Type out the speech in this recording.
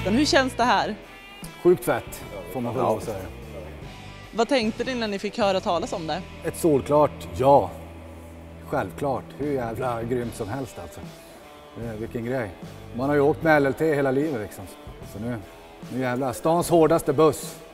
Vättern. Hur känns det här? Sjukt fett, får man lov att säga. Vad tänkte ni när ni fick höra talas om det? Ett solklart ja. Självklart. Hur jävla grymt som helst alltså. Vilken grej. Man har ju åkt med LLT hela livet liksom. Så nu jävlar, stans hårdaste buss.